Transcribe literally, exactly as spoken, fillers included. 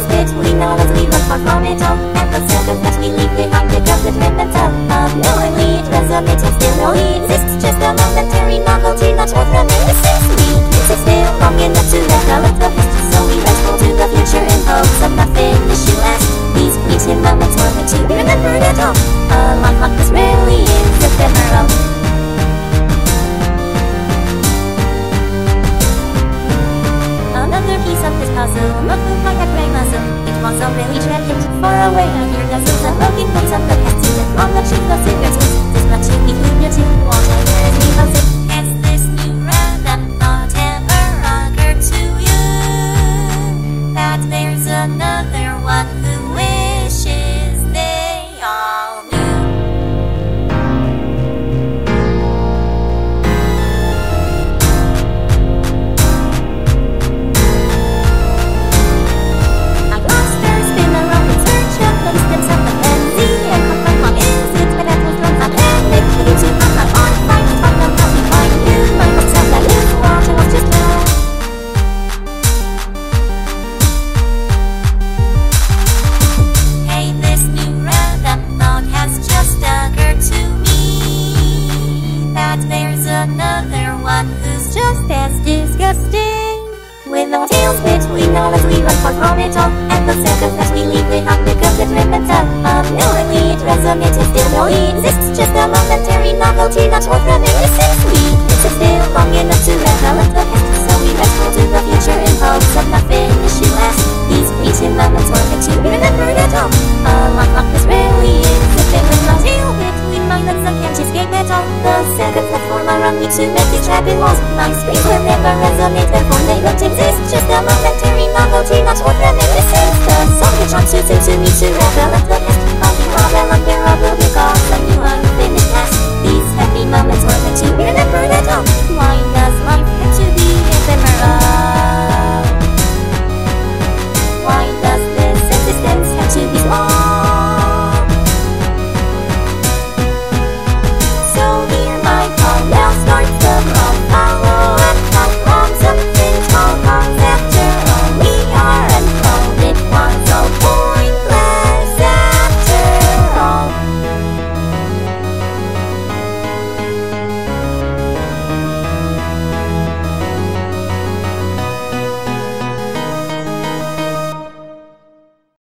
between all as we run far from it all. And the seconds that we leave behind becomes detrimental. Unknowingly it resonates and still only exists. Just a momentary novelty, not worth reminiscence. We exist still long enough to recollect the past, so we rest to the future in hopes of nothing issueless. These fleeting moments were meant to be remembered at all. A life like this really is ephemeral. Another piece of this puzzle, look like a grey muzzle. It was already tragic, far away I hear dozens of broken bones of the past. Seated on the cheek of cigarettes, this much you need to watch. I hear as we buzz it. Has this new random thought ever occurred to you? That there's another one who wishes they all knew. Another one who's just as disgusting. With our tails between all as we run far from it all. And the seconds that we leave behind becomes detrimental. Unknowingly it resonates and still only exists. Just a momentary novelty, not worth reminiscence. We exist still long enough to recollect the past, so we rest to the future in hopes of nothing issueless. These fleeting moments were meant to be remembered at all. A life like this really is ephemeral. Tail between my legs, I can't escape at all. The seconds that form around me to make these trapping walls. My screams will never resonate, therefore they don't exist. Just a momentary novelty, not worth reminiscence. The song you chant to to to me to recollect the past. I'll be more than unbearable because